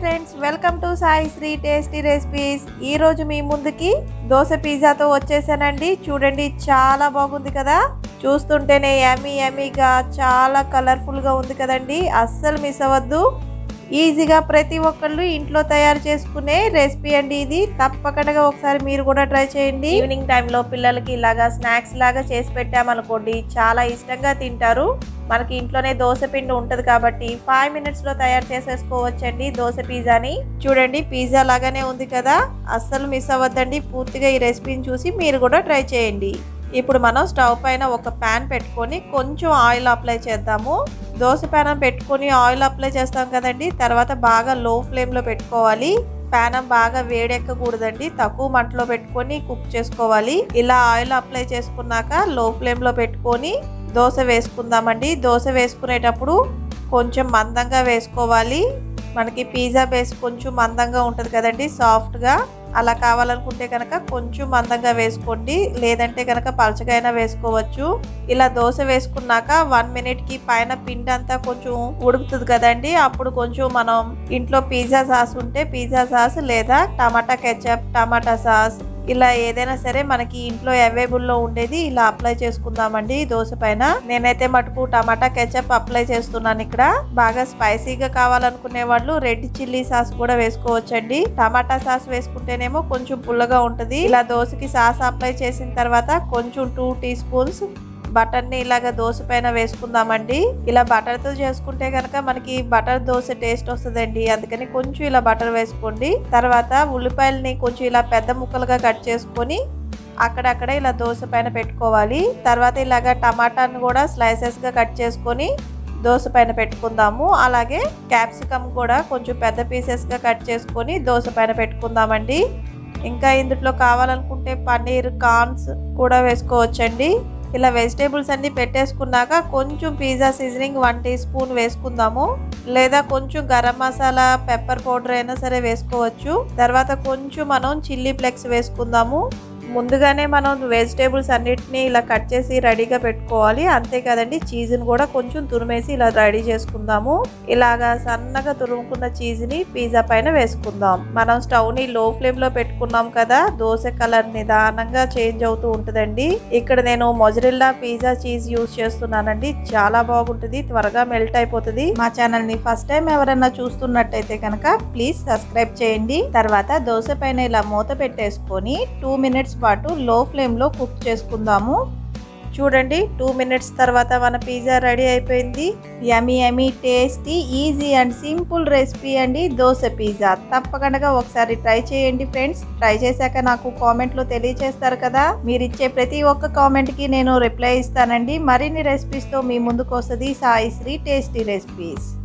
Friends, welcome to Sai Sri tasty recipes. ఈ రోజు మీ ముందుకి దోశ పిజ్జాతో వచ్చేసానండి. చూడండి, చాలా బాగుంది కదా. చూస్తుంటేనే యమ్మీ యమ్మీగా చాలా కలర్ఫుల్ గా ఉంది కదండి. అస్సలు మిస్ అవ్వద్దు. ఈజీగా ప్రతి ఒక్కళ్ళు ఇంట్లో తయారు చేసుకునే రెసిపీ అండి ఇది. తప్పకుండా ఒకసారి మీరు కూడా ట్రై చేయండి. ఈవినింగ్ టైంలో పిల్లలకి ఇలాగా స్నాక్స్ లాగా చేసి పెట్టామనుకోండి, చాలా ఇష్టంగా తింటారు. మనకి ఇంట్లోనే దోశ పిండి ఉంటుంది కాబట్టి 5 minutes లో తయారు చేసేసుకోవచ్చండి దోశ పిజ్జాని. చూడండి, పిజ్జా లాగానే ఉంది కదా. అస్సలు మిస్ అవ్వద్దండి. పూర్తిగా ఈ రెసిపీని చూసి మీరు కూడా ట్రై చేయండి. ఇప్పుడు మనం స్టవ్ పైన ఒక ప్యాన్ పెట్టుకొని కొంచెం ఆయిల్ అప్లై చేద్దాము. దోశ ప్యానం పెట్టుకొని ఆయిల్ అప్లై చేస్తాం కదండి. తర్వాత బాగా లో ఫ్లేమ్లో పెట్టుకోవాలి. ప్యానం బాగా వేడెక్కకూడదండి. తక్కువ మంటలో పెట్టుకొని కుక్ చేసుకోవాలి. ఇలా ఆయిల్ అప్లై చేసుకున్నాక లో ఫ్లేమ్లో పెట్టుకొని దోశ వేసుకుందామండి. దోశ వేసుకునేటప్పుడు కొంచెం మందంగా వేసుకోవాలి. మనకి పిజ్జా బేస్ కొంచెం మందంగా ఉంటుంది కదండి, సాఫ్ట్గా. అలా కావాలనుకుంటే కనుక కొంచెం మందంగా వేసుకోండి, లేదంటే కనుక పలచగా అయినా వేసుకోవచ్చు. ఇలా దోశ వేసుకున్నాక 1 minute పైన పిండి అంతా కొంచెం ఉడుకుతుంది కదండి. అప్పుడు కొంచెం మనం ఇంట్లో పిజ్జా సాస్ ఉంటే పిజ్జా సాస్, లేదా టమాటా కెచప్, టమాటా సాస్, ఇలా ఏదైనా సరే మనకి ఇంట్లో అవైలబుల్లో ఉండేది ఇలా అప్లై చేసుకుందామండి దోశ పైన. నేనైతే మటుకు టమాటా కెచప్ అప్లై చేస్తున్నాను ఇక్కడ. బాగా స్పైసీగా కావాలనుకునే వాళ్ళు రెడ్ చిల్లీ సాస్ కూడా వేసుకోవచ్చండి. టమాటా సాస్ వేసుకుంటేనేమో కొంచెం పుల్లగా ఉంటుంది. ఇలా దోశకి సాస్ అప్లై చేసిన తర్వాత కొంచెం 2 teaspoons బటర్ని ఇలాగ దోశ పైన వేసుకుందామండి. ఇలా బటర్తో చేసుకుంటే కనుక మనకి బటర్ దోశ టేస్ట్ వస్తుందండి. అందుకని కొంచెం ఇలా బటర్ వేసుకోండి. తర్వాత ఉల్లిపాయలని కొంచెం ఇలా పెద్ద ముక్కలుగా కట్ చేసుకొని అక్కడక్కడ ఇలా దోశ పైన పెట్టుకోవాలి. తర్వాత ఇలాగ టమాటాను కూడా స్లైసెస్గా కట్ చేసుకొని దోశ పైన పెట్టుకుందాము. అలాగే క్యాప్సికమ్ కూడా కొంచెం పెద్ద పీసెస్గా కట్ చేసుకొని దోశ పైన పెట్టుకుందామండి. ఇంకా ఇందులో కావాలనుకుంటే పన్నీర్, కార్న్స్ కూడా వేసుకోవచ్చండి. ఇలా వెజిటేబుల్స్ అన్ని పెట్టేసుకున్నాక కొంచెం పిజ్జా సీజనింగ్ 1 teaspoon వేసుకుందాము, లేదా కొంచెం గరం మసాలా, పెప్పర్ పౌడర్ అయినా సరే వేసుకోవచ్చు. తర్వాత కొంచెం మనం చిల్లీ ఫ్లేక్స్ వేసుకుందాము. ముందుగానే మనం వెజిటేబుల్స్ అన్నిటిని ఇలా కట్ చేసి రెడీగా పెట్టుకోవాలి. అంతే కదండి, చీజ్ని కూడా కొంచెం తురిమేసి ఇలా రెడీ చేసుకుందాము. ఇలాగా సన్నగా తురుముకున్న చీజ్ని పిజ్జా పైన వేసుకుందాం. మనం స్టవ్ని లో ఫ్లేమ్లో పెట్టుకున్నాం కదా. దోశ కలర్ నిదానంగా చేంజ్ అవుతూ ఉంటుందండి. ఇక్కడ నేను మొజరెల్లా పిజ్జా చీజ్ యూజ్ చేస్తున్నానండి. చాలా బాగుంటుంది, త్వరగా మెల్ట్ అయిపోతుంది. మా ఛానల్ని ఫస్ట్ టైం ఎవరైనా చూస్తున్నట్టయితే కనుక ప్లీజ్ సబ్స్క్రైబ్ చేయండి. తర్వాత దోశ పైన ఇలా మూత పెట్టేసుకొని 2 minutes పాటు లో ఫ్లేమ్లో కుక్ చేసుకుందాము. చూడండి, 2 minutes తర్వాత మన పిజ్జా రెడీ అయిపోయింది. Yummy yummy, tasty, easy and simple recipe అండి దోశ పిజ్జా. తప్పకుండా ఒకసారి ట్రై చేయండి ఫ్రెండ్స్. ట్రై చేశాక నాకు కామెంట్లో తెలియచేస్తారు కదా. మీరు ఇచ్చే ప్రతి ఒక్క కామెంట్కి నేను రిప్లై ఇస్తానండి. మరిన్ని రెసిపీస్తో మీ ముందుకు వస్తుంది సాయి శ్రీ టేస్టీ రెసిపీస్.